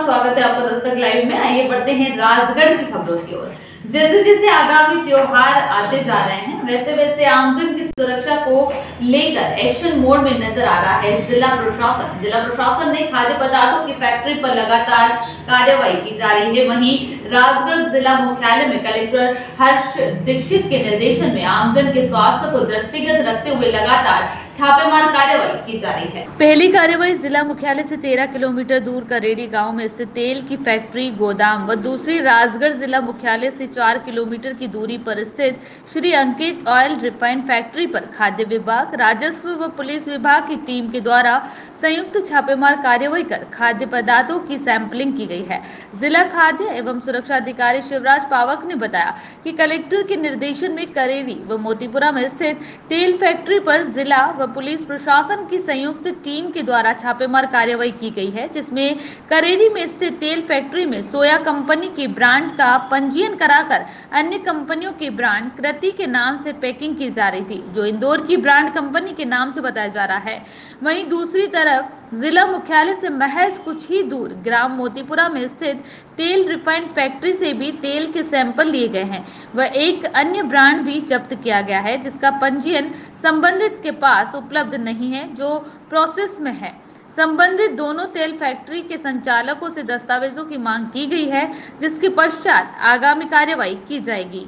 स्वागत है आपका दस्तक लाइव में। आइए बढ़ते हैं राजगढ़ की खबरों की ओर। जैसे जैसे आगामी त्योहार आते जा रहे हैं वैसे वैसे आमजन की सुरक्षा को लेकर एक्शन मोड में नजर आ रहा है जिला प्रशासन ने खाद्य पदार्थों की फैक्ट्री पर लगातार कार्रवाई की जा रही है। वहीं राजगढ़ जिला मुख्यालय में कलेक्टर हर्ष दीक्षित के निर्देशन में आमजन के स्वास्थ्य को दृष्टिगत रखते हुए लगातार छापेमार कार्रवाई की जा रही है। पहली कार्रवाई जिला मुख्यालय से 13 किलोमीटर दूर करेड़ी गांव में स्थित तेल की फैक्ट्री गोदाम व दूसरी राजगढ़ जिला मुख्यालय से 4 किलोमीटर की दूरी पर स्थित Shri Ankit oil refined factory पर खाद्य विभाग, राजस्व व पुलिस विभाग की टीम के द्वारा संयुक्त छापेमार कार्रवाई कर खाद्य पदार्थों की सैंपलिंग की गई है। जिला खाद्य एवं सुरक्षा अधिकारी शिवराज पावक ने बताया कि कलेक्टर के निर्देशन में करेड़ी व मोतीपुरा में स्थित तेल फैक्ट्री पर जिला व पुलिस प्रशासन की संयुक्त टीम के द्वारा छापेमार कार्रवाई की गई है, जिसमें करेरी में स्थित तेल फैक्ट्री में सोया कंपनी के ब्रांड का पंजीयन कराकर अन्य कंपनियों के ब्रांड कृति के नाम से पैकिंग की जा रही थी, जो इंदौर की ब्रांड कंपनी के नाम से बताया जा रहा है। वहीं दूसरी तरफ जिला मुख्यालय से महज कुछ ही दूर ग्राम मोतीपुरा में स्थित तेल रिफाइंड फैक्ट्री से भी तेल के सैंपल लिए गए हैं व एक अन्य ब्रांड भी जब्त किया गया है, जिसका पंजीयन संबंधित के पास उपलब्ध नहीं है, जो प्रोसेस में है। संबंधित दोनों तेल फैक्ट्री के संचालकों से दस्तावेजों की मांग की गई है, जिसके पश्चात आगामी कार्रवाई की जाएगी।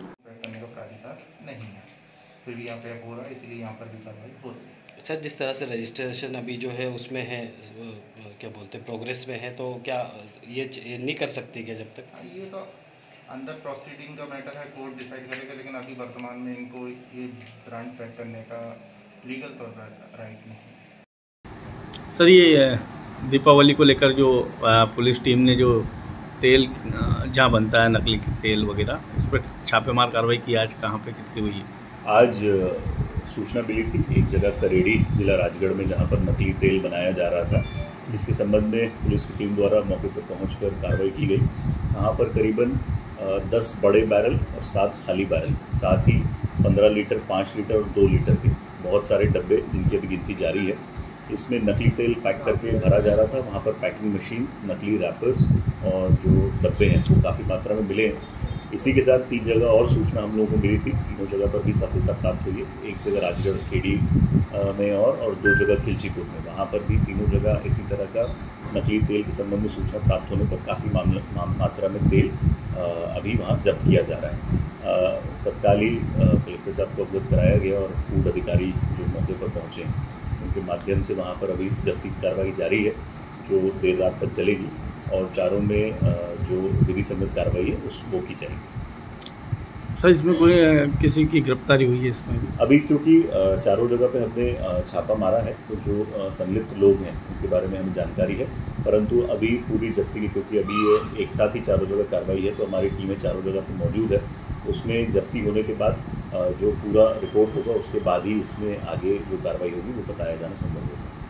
फिर भी यहाँ पे हो रहा है, इसलिए यहाँ पर भी कार्रवाई हो रही है। सर, जिस तरह से रजिस्ट्रेशन अभी जो है उसमें है, क्या बोलते हैं, प्रोग्रेस में है, तो क्या ये नहीं कर सकती क्या जब तक? ये तो अंडर प्रोसीडिंग का मैटर है, कोर्ट डिसाइड करेगा, लेकिन अभी वर्तमान में इनको ये ब्रांड पैक करने का लीगल तौर पर राइट नहीं है। सर, ये दीपावली को लेकर जो पुलिस टीम ने जो तेल जहाँ बनता है नकली तेल वगैरह, इस पर छापेमार कार्रवाई की। आज कहाँ पे कितनी हुई? आज सूचना मिली थी एक जगह करेड़ी जिला राजगढ़ में, जहां पर नकली तेल बनाया जा रहा था। इसके संबंध में पुलिस की टीम द्वारा मौके पर पहुंचकर कार्रवाई की गई। यहाँ पर करीबन 10 बड़े बैरल और 7 खाली बैरल, साथ ही 15 लीटर, 5 लीटर और 2 लीटर के बहुत सारे डब्बे, जिनकी अभी गिनती जारी है, इसमें नकली तेल पैक करके भरा जा रहा था। वहाँ पर पैकिंग मशीन, नकली रैपर्स और जो डब्बे हैं वो काफ़ी मात्रा में मिले हैं। इसी के साथ 3 जगह और सूचना हम लोगों को मिली थी। तीनों जगह पर भी सफलता प्राप्त हुई है। एक जगह राजगढ़ खेड़ी में और 2 जगह खिलचीपुर में, वहाँ पर भी तीनों जगह इसी तरह का नकली तेल के संबंध में सूचना प्राप्त होने पर काफ़ी मात्रा में तेल अभी वहाँ जब्त किया जा रहा है। तत्काल ही कलेक्टर साहब को अवगत कराया गया और फूड अधिकारी जो मौके पर पहुँचे उनके माध्यम से वहाँ पर अभी जब्ती की कार्रवाई जारी है, जो देर रात तक चलेगी और चारों में जो विधि सम्मत कार्रवाई है वो की जाएगी। सर, इसमें कोई किसी की गिरफ्तारी हुई है इसमें? अभी क्योंकि चारों जगह पे हमने छापा मारा है, तो जो संलिप्त लोग हैं उनके बारे में हमें जानकारी है, परंतु अभी पूरी जब्ती की, क्योंकि अभी ये एक साथ ही चारों जगह कार्रवाई है, तो हमारी टीमें चारों जगह पर मौजूद है। उसमें जब्ती होने के बाद जो पूरा रिपोर्ट होगा उसके बाद ही इसमें आगे जो कार्रवाई होगी वो बताया जाना संभव होगा।